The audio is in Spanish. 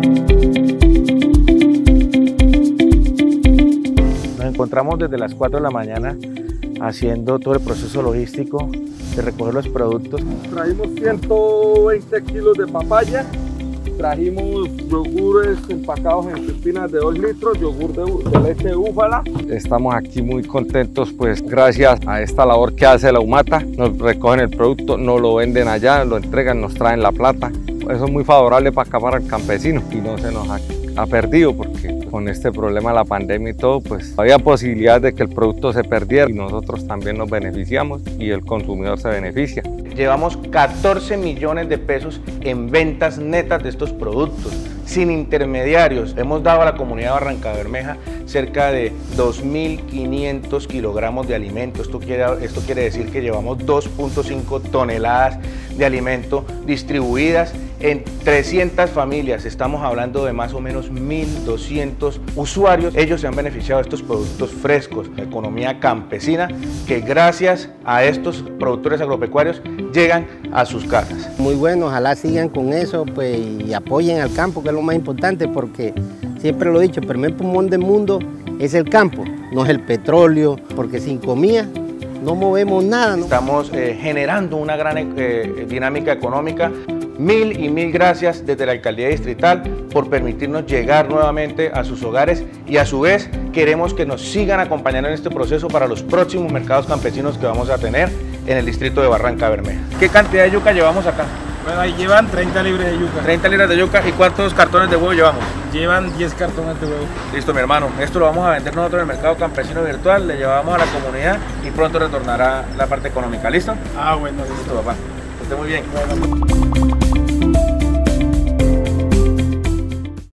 Nos encontramos desde las 4 de la mañana haciendo todo el proceso logístico de recoger los productos. Trajimos 120 kilos de papaya, trajimos yogures empacados en piscinas de 2 litros, yogur de leche de búfala. Estamos aquí muy contentos, pues gracias a esta labor que hace la Humata, nos recogen el producto, nos lo venden allá, lo entregan, nos traen la plata. Eso es muy favorable para acá para el campesino y no se nos ha perdido, porque con este problema de la pandemia y todo, pues había posibilidad de que el producto se perdiera y nosotros también nos beneficiamos y el consumidor se beneficia. Llevamos 14 millones de pesos en ventas netas de estos productos, sin intermediarios. Hemos dado a la comunidad de Barrancabermeja cerca de 2.500 kilogramos de alimento. Esto quiere decir que llevamos 2.5 toneladas de alimento distribuidas en 300 familias. Estamos hablando de más o menos 1.200 usuarios. Ellos se han beneficiado de estos productos frescos, la economía campesina, que gracias a estos productores agropecuarios llegan a sus casas. Muy bueno, ojalá sigan con eso, pues, y apoyen al campo, que es lo más importante, porque siempre lo he dicho, el primer pulmón del mundo es el campo, no es el petróleo, porque sin comida no movemos nada, ¿no? Estamos generando una gran dinámica económica. Mil gracias desde la Alcaldía Distrital por permitirnos llegar nuevamente a sus hogares, y a su vez queremos que nos sigan acompañando en este proceso para los próximos mercados campesinos que vamos a tener en el distrito de Barrancabermeja. ¿Qué cantidad de yuca llevamos acá? Bueno, ahí llevan 30 libras de yuca. 30 libras de yuca. ¿Y cuántos cartones de huevo llevamos? Llevan 10 cartones de huevo. Listo, mi hermano. Esto lo vamos a vender nosotros en el mercado campesino virtual, le llevamos a la comunidad y pronto retornará la parte económica. ¿Listo? Ah, bueno. Listo, papá. Que esté muy bien. Bueno.